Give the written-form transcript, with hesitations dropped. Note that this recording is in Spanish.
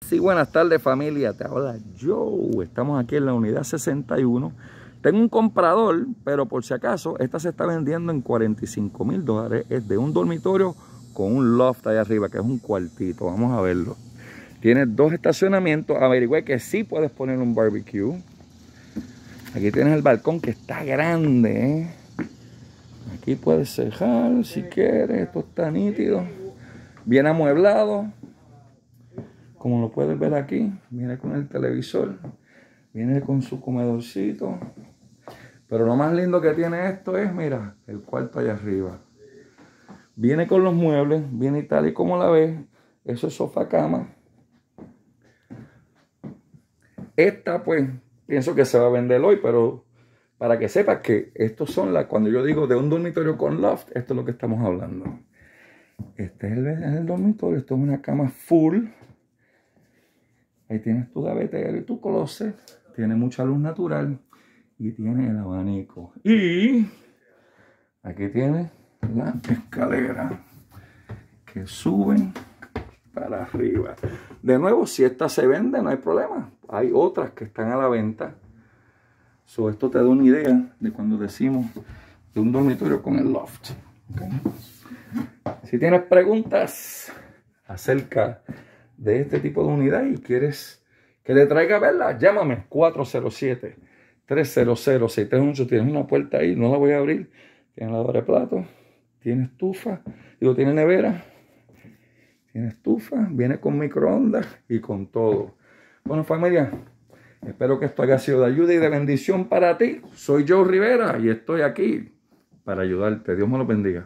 Sí, buenas tardes familia, te habla Joe. Estamos aquí en la unidad 61. Tengo un comprador, pero por si acaso, esta se está vendiendo en $45,000. Es de un dormitorio con un loft allá arriba, que es un cuartito. Vamos a verlo. Tiene 2 estacionamientos. Averigüé que sí puedes poner un barbecue. Aquí tienes el balcón que está grande, ¿eh? Aquí puedes cejar si quieres. Esto está nítido. Bien amueblado. Como lo puedes ver aquí, viene con el televisor, viene con su comedorcito. Pero lo más lindo que tiene esto es, mira, el cuarto allá arriba. Viene con los muebles, viene tal y como la ves. Eso es sofá cama. Esta pues, pienso que se va a vender hoy, pero para que sepas que estos son cuando yo digo de un dormitorio con loft, esto es lo que estamos hablando. Este es el dormitorio, esto es una cama full. Ahí tienes tu gavetero y tu closet. Tiene mucha luz natural. Y tiene el abanico. Y aquí tiene la escalera que suben para arriba. De nuevo, si esta se vende, no hay problema. Hay otras que están a la venta. Esto te da una idea de cuando decimos de un dormitorio con el loft. ¿Okay? Si tienes preguntas acerca de este tipo de unidad y quieres que le traiga a verla, llámame 407-300-6318. Tienes una puerta ahí, no la voy a abrir. Tiene lavadora de platos, tiene estufa, tiene nevera, tiene estufa, viene con microondas y con todo. Bueno, familia, espero que esto haya sido de ayuda y de bendición para ti. Soy Joe Rivera y estoy aquí para ayudarte. Dios me lo bendiga.